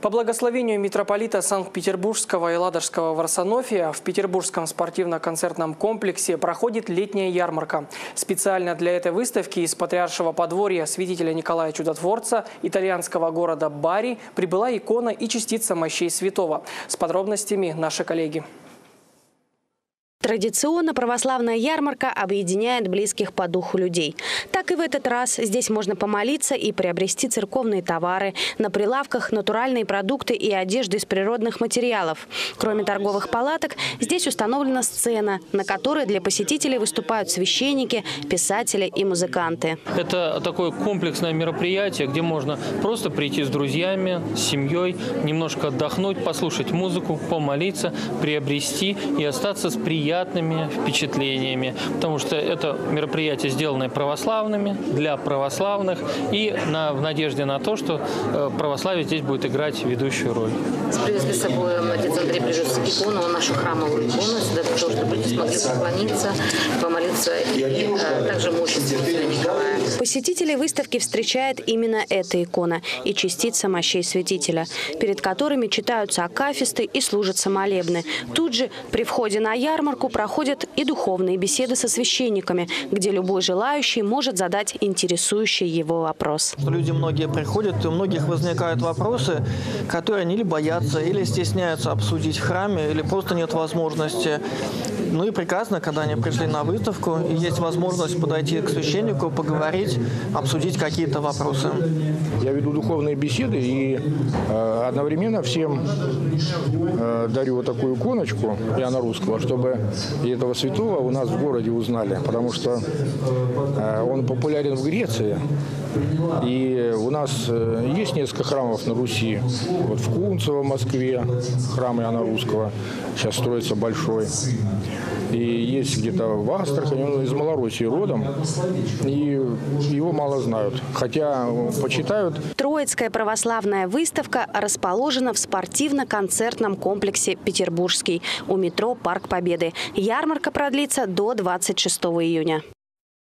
По благословению митрополита Санкт-Петербургского и Ладожского Варсонофия в Петербургском спортивно-концертном комплексе проходит летняя ярмарка. Специально для этой выставки из Патриаршего подворья святителя Николая Чудотворца итальянского города Бари прибыла икона и частица мощей святого. С подробностями наши коллеги. Традиционно православная ярмарка объединяет близких по духу людей. Так и в этот раз здесь можно помолиться и приобрести церковные товары. На прилавках натуральные продукты и одежда из природных материалов. Кроме торговых палаток, здесь установлена сцена, на которой для посетителей выступают священники, писатели и музыканты. Это такое комплексное мероприятие, где можно просто прийти с друзьями, с семьей, немножко отдохнуть, послушать музыку, помолиться, приобрести и остаться с приятными впечатлениями, потому что это мероприятие, сделанное православными, для православных и в надежде на то, что православие здесь будет играть ведущую роль. Привезли с собой, отец Андрей привез икону, нашу храмовую икону, сюда для того, чтобы люди смогли поклониться, помолиться и также молиться святителя Николая. Посетителей выставки встречает именно эта икона и частица мощей святителя, перед которыми читаются акафисты и служатся молебны. Тут же при входе на ярмарку проходят и духовные беседы со священниками, где любой желающий может задать интересующий его вопрос. Люди многие приходят, и у многих возникают вопросы, которые они или боятся, или стесняются обсудить в храме, или просто нет возможности. Ну и прекрасно, когда они пришли на выставку, и есть возможность подойти к священнику, поговорить, обсудить какие-то вопросы. Я веду духовные беседы и одновременно всем дарю вот такую иконочку Иоанна Русского, чтобы и этого святого у нас в городе узнали, потому что он популярен в Греции. И у нас есть несколько храмов на Руси. Вот в Кунцево, в Москве, храм Иоанна Русского, сейчас строится большой. И есть где-то в Астрахани, он из Малороссии родом, и его мало знают, хотя почитают. Троицкая православная выставка расположена в спортивно-концертном комплексе «Петербургский» у метро «Парк Победы». Ярмарка продлится до 26 июня.